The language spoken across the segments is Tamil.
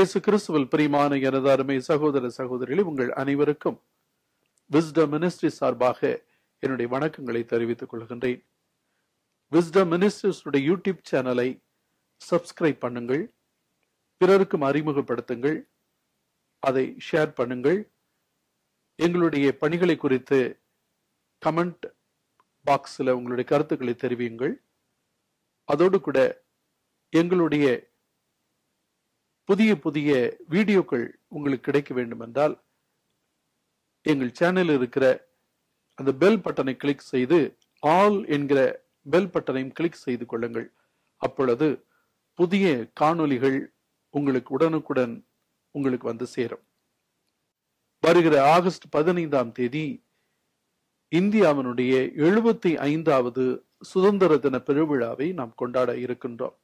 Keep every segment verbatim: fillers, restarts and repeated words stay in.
இயேசு கிறிஸ்துவில் பிரியமான எனது அருமை சகோதர சகோதரிகளே, உங்கள் அனைவருக்கும் விஸ்டம் மினிஸ்ட்ரி சார்பாக என்னுடைய வணக்கங்களை தெரிவித்துக் கொள்கின்றேன். விஸ்டம் மினிஸ்ட்ரிஸ் யூடியூப் சேனலை சப்ஸ்கிரைப் பண்ணுங்கள், பிறருக்கும் அறிமுகப்படுத்துங்கள், அதை ஷேர் பண்ணுங்கள். எங்களுடைய பணிகளை குறித்து கமெண்ட் பாக்ஸில் உங்களுடைய கருத்துக்களை தெரிவியுங்கள். அதோடு கூட எங்களுடைய புதிய புதிய வீடியோக்கள் உங்களுக்கு கிடைக்க வேண்டும் என்றால் எங்கள் சேனலில் இருக்கிற அந்த பெல் பட்டனை கிளிக் செய்து ஆல் என்கிற பெல் பட்டனையும் கிளிக் செய்து கொள்ளுங்கள். அப்பொழுது புதிய காணொளிகள் உங்களுக்கு உடனுக்குடன் உங்களுக்கு வந்து சேரும். வருகிற ஆகஸ்ட் பதினைந்தாம் தேதி இந்தியாவினுடைய எழுபத்தி ஐந்தாவது சுதந்திர தின பெருவிழாவை நாம் கொண்டாட இருக்கின்றோம்.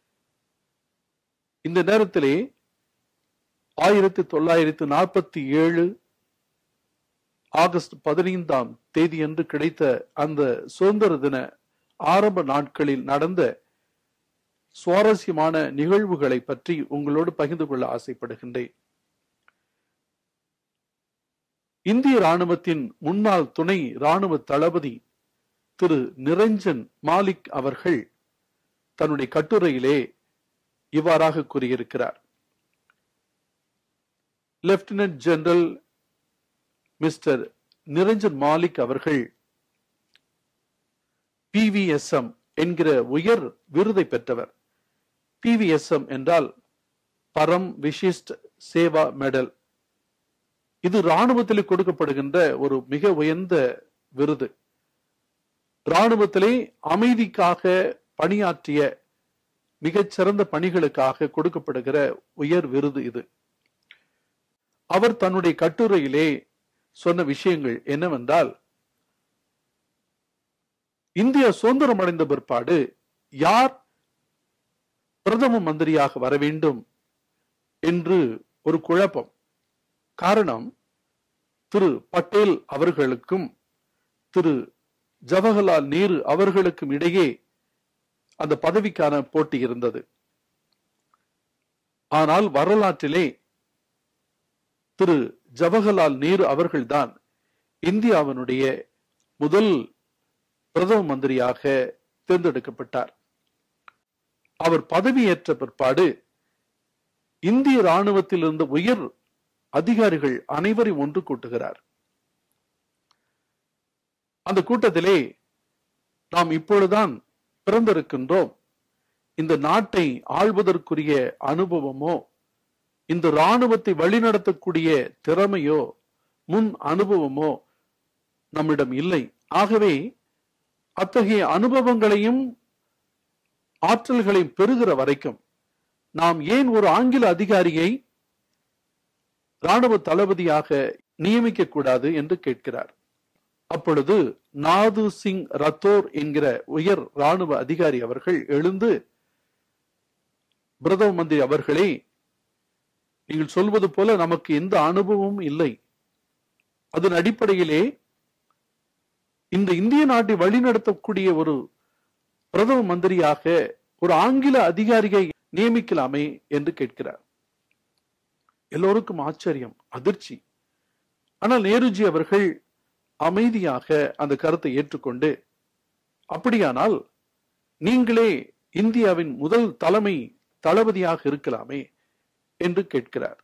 இந்த நேரத்திலே ஆயிரத்தி தொள்ளாயிரத்தி நாற்பத்தி ஏழு ஆகஸ்ட் பதினைந்தாம் தேதி அன்று கிடைத்த அந்த சுதந்திர தின ஆரம்ப நாட்களில் நடந்த சுவாரஸ்யமான நிகழ்வுகளை பற்றி உங்களோடு பகிர்ந்து கொள்ள ஆசைப்படுகின்றேன். இந்திய ராணுவத்தின் முன்னாள் துணை ராணுவ தளபதி திரு நிரஞ்சன் மாலிக் அவர்கள் தன்னுடைய கட்டுரையிலே இவ்வாறாக கூறியிருக்கிறார். Lieutenant general mister Niranjan Malik அவர்கள் பி வி எஸ் எம் என்கிற உயர் விருதை பெற்றவர். பி வி எஸ் எம் என்றால் பரம் விசிஷ்ட் சேவா மெடல். இது இராணுவத்தில் கொடுக்கப்படுகின்ற ஒரு மிக உயர்ந்த விருது. இராணுவத்திலே அமைதிக்காக பணியாற்றிய மிகச்சிறந்த பணிகளுக்காக கொடுக்கப்படுகிற உயர் விருது இது. அவர் தன்னுடைய கட்டுரையிலே சொன்ன விஷயங்கள் என்னவென்றால், இந்தியா சுதந்திரம் அடைந்த பிற்பாடு யார் பிரதம மந்திரியாக வர வேண்டும் என்று ஒரு குழப்பம். காரணம், திரு பட்டேல் அவர்களுக்கும் திரு ஜவஹர்லால் நேரு அவர்களுக்கும் இடையே அந்த பதவிக்கான போட்டி இருந்தது. ஆனால் வரலாற்றிலே திரு ஜவஹர்லால் நேரு அவர்கள்தான் இந்தியாவினுடைய முதல் பிரதம மந்திரியாக தேர்ந்தெடுக்கப்பட்டார். அவர் பதவியேற்ற பிற்பாடு இந்திய ராணுவத்தில் இருந்த உயர் அதிகாரிகள் அனைவரையும் ஒன்று கூட்டுகிறார். அந்த கூட்டத்திலே, நாம் இப்பொழுதுதான் பிறந்திருக்கின்றோம், இந்த நாட்டை ஆள்வதற்குரிய அனுபவமோ இந்த இராணுவத்தை வழிநடத்தக்கூடிய திறமையோ முன் அனுபவமோ நம்மிடம் இல்லை. ஆகவே அத்தகைய அனுபவங்களையும் ஆற்றல்களையும் பெறுகிற வரைக்கும் நாம் ஏன் ஒரு ஆங்கில அதிகாரியை இராணுவ தளபதியாக நியமிக்க கூடாது என்று கேட்கிறார். அப்பொழுது நாது சிங் ரத்தோர் என்கிற உயர் இராணுவ அதிகாரி அவர்கள் எழுந்து, பிரதம மந்திரி அவர்களே, நீங்கள் சொல்வது போல நமக்கு எந்த அனுபவமும் இல்லை. அதன் அடிப்படையிலே இந்த இந்திய நாட்டை வழிநடத்தக்கூடிய ஒரு பிரதம மந்திரியாக ஒரு ஆங்கில அதிகாரியை நியமிக்கலாமே என்று கேட்கிறார். எல்லோருக்கும் ஆச்சரியம், அதிர்ச்சி. ஆனால் நேருஜி அவர்கள் அமைதியாக அந்த கருத்தை ஏற்றுக்கொண்டு, அப்படியானால் நீங்களே இந்தியாவின் முதல் தலைமை தளபதியாக இருக்கலாமே என்று கேட்கிறார்.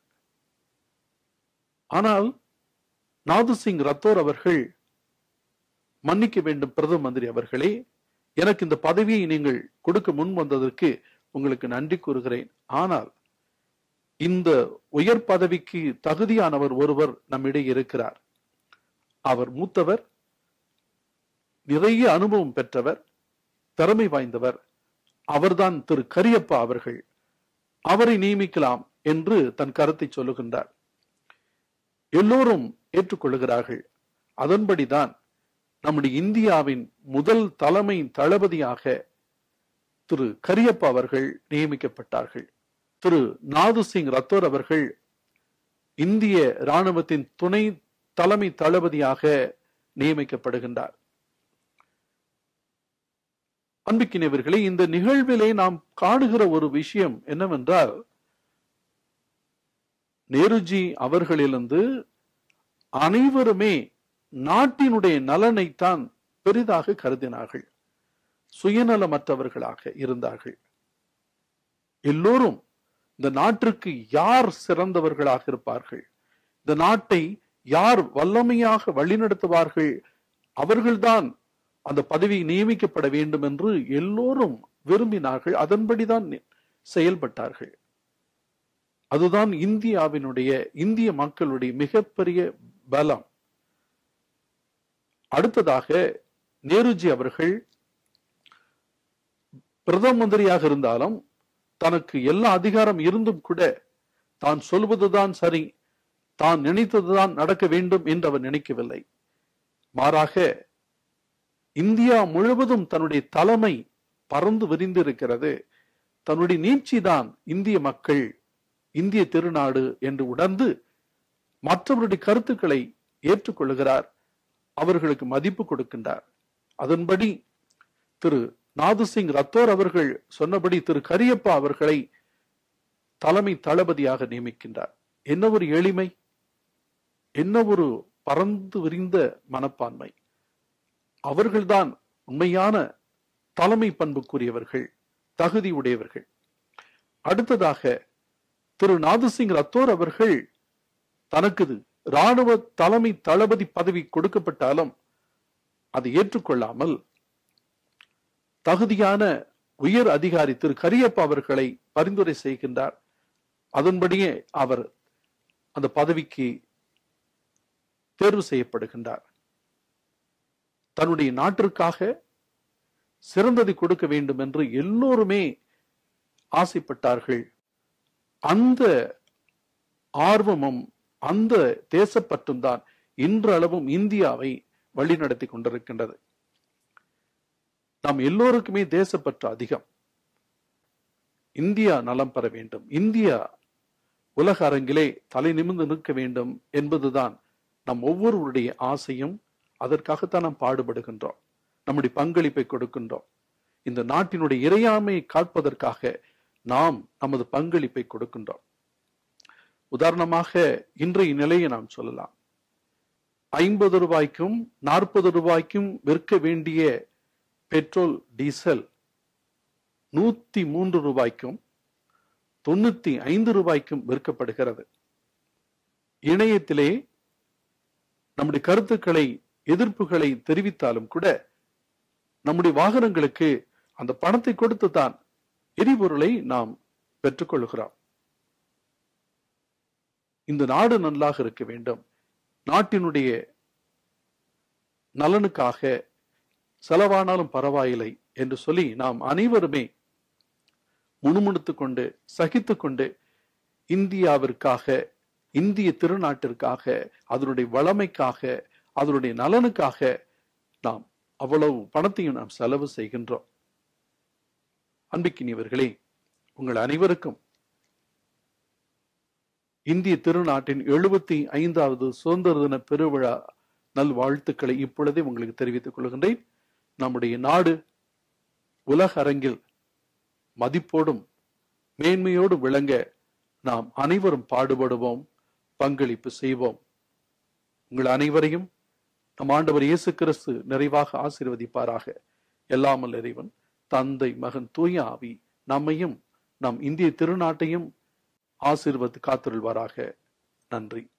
ஆனால் நாது சிங் ரத்தோர் அவர்கள், மன்னிக்க வேண்டும் பிரதம மந்திரி அவர்களே, எனக்கு இந்த பதவியை நீங்கள் கொடுக்க முன் வந்ததற்கு உங்களுக்கு நன்றி கூறுகிறேன். ஆனால் இந்த உயர் பதவிக்கு தகுதியானவர் ஒருவர் நம்மிடையே இருக்கிறார். அவர் மூத்தவர், நிறைய அனுபவம் பெற்றவர், திறமை வாய்ந்தவர். அவர்தான் திரு கரியப்பா அவர்கள். அவரை நியமிக்கலாம் என்று தன் கருத்தை சொல்லுகின்றார். எல்லோரும் ஏற்றுக்கொள்கிறார்கள். அதன்படிதான் நம்முடைய இந்தியாவின் முதல் தலைமை தளபதியாக திரு கரியப்பா அவர்கள் நியமிக்கப்பட்டார்கள். திரு நாது சிங் ரத்தோர் அவர்கள் இந்திய இராணுவத்தின் துணை தலைமை தளபதியாக நியமிக்கப்படுகின்றார். அன்பிக்கினவர்களே, இந்த நிகழ்விலே நாம் காணுகிற ஒரு விஷயம் என்னவென்றால், நேருஜி அவர்களிலிருந்து அனைவருமே நாட்டினுடைய நலனைத்தான் பெரிதாக கருதினார்கள். சுயநலமற்றவர்களாக இருந்தார்கள். எல்லோரும் இந்த நாட்டிற்கு யார் சிறந்தவர்களாக இருப்பார்கள், இந்த நாட்டை யார் வல்லமையாக வழிநடத்துவார்கள், அவர்கள்தான் அந்த பதவி நியமிக்கப்பட வேண்டும் என்று எல்லோரும் விரும்பினார்கள். அதன்படிதான் செயல்பட்டார்கள். அதுதான் இந்தியாவினுடைய இந்திய மக்களுடைய மிகப்பெரிய பலம். அடுத்ததாக நேருஜி அவர்கள் பிரதம மந்திரியாக இருந்தாலும் தனக்கு எல்லா அதிகாரம் இருந்தும் கூட தான் சொல்வதுதான் சரி, தான் நினைத்ததுதான் நடக்க வேண்டும் என்று அவர் நினைக்கவில்லை. மாறாக இந்தியா முழுவதும் தன்னுடைய தலைமை பறந்து விரிந்திருக்கிறது. தன்னுடைய நீட்சிதான் இந்திய மக்கள், இந்திய திருநாடு என்று உணர்ந்து மற்றவருடைய கருத்துக்களை ஏற்றுக்கொள்கிறார், அவர்களுக்கு மதிப்பு கொடுக்கின்றார். அதன்படி திரு நாதுசிங் ரத்தோர் அவர்கள் சொன்னபடி திரு கரியப்பா அவர்களை தலைமை தளபதியாக நியமிக்கின்றார். என்ன ஒரு எளிமை, என்ன ஒரு பறந்து விரிந்த மனப்பான்மை. அவர்கள்தான் உண்மையான தலைமை பண்புக்குரியவர்கள், தகுதி உடையவர்கள். அடுத்ததாக திரு நாதுசிங் ரத்தோர் அவர்கள் தனக்கு இராணுவ தலைமை தளபதி பதவி கொடுக்கப்பட்டாலும் அதை ஏற்றுக்கொள்ளாமல் தகுதியான உயர் அதிகாரி திரு கரியப்பா அவர்களை பரிந்துரை செய்கின்றார். அதன்படியே அவர் அந்த பதவிக்கு தேர்வு செய்யப்படுகின்றார். தன்னுடைய நாட்டிற்காக சிறந்ததை கொடுக்க வேண்டும் என்று எல்லோருமே ஆசைப்பட்டார்கள். அந்த ஆர்வமும் அந்த தேசப்பற்றும் தான் இன்றளவும் இந்தியாவை வழிநடத்தி கொண்டிருக்கின்றது. நாம் எல்லோருக்குமே தேசப்பற்று அதிகம். இந்தியா நலம் பெற வேண்டும், இந்தியா உலக அரங்கிலே தலை நிமிர்ந்து நிற்க வேண்டும் என்பதுதான் நம் ஒவ்வொருவருடைய ஆசையும். அதற்காகத்தான் நாம் பாடுபடுகின்றோம், நம்முடைய பங்களிப்பை கொடுக்கின்றோம். இந்த நாட்டினுடைய இறையாண்மையை காப்பதற்காக நாம் நமது பங்களிப்பை கொடுக்கின்றோம். உதாரணமாக இன்றைய நிலையை நாம் சொல்லலாம். ஐம்பது ரூபாய்க்கும் நாற்பது ரூபாய்க்கும் விற்க வேண்டிய பெட்ரோல் டீசல் நூத்தி மூன்று ரூபாய்க்கும் தொண்ணூத்தி ஐந்து ரூபாய்க்கும் விற்கப்படுகிறது. இணையத்திலே நம்முடைய கருத்துக்களை, எதிர்ப்புகளை தெரிவித்தாலும் கூட நம்முடைய வாகனங்களுக்கு அந்த பணத்தை கொடுத்துதான் எரிபொருளை நாம் பெற்றுக்கொள்கிறோம். இந்த நாடு நல்லாக இருக்க வேண்டும், நாட்டினுடைய நலனுக்காக செலவானாலும் பரவாயில்லை என்று சொல்லி நாம் அனைவருமே முணுமுணுத்துக் கொண்டு சகித்து கொண்டு இந்தியாவிற்காக, இந்திய திருநாட்டிற்காக, அதனுடைய வளமைக்காக, அதனுடைய நலனுக்காக நாம் அவ்வளவு பணத்தையும் நாம் செலவு செய்கின்றோம். அன்பிக்கினியவர்களே, உங்கள் அனைவருக்கும் இந்திய திருநாட்டின் எழுபத்தி ஐந்தாவது சுதந்திர தின பெருவிழா நல்வாழ்த்துக்களை இப்பொழுதே உங்களுக்கு தெரிவித்துக் கொள்கின்றேன். நம்முடைய நாடு உலக அரங்கில் மதிப்போடும் மேன்மையோடும் விளங்க நாம் அனைவரும் பாடுபடுவோம், பங்களிப்பு செய்வோம். உங்கள் அனைவரையும் நம் ஆண்டவர் இயேசு கிறிஸ்து நிறைவாக ஆசீர்வதிப்பாராக. எல்லாமல் இறைவன் தந்தை, மகன், தூய ஆவி நம்மையும் நம் இந்திய திருநாட்டையும் ஆசீர்வதித்து காத்திருள்வாராக. நன்றி.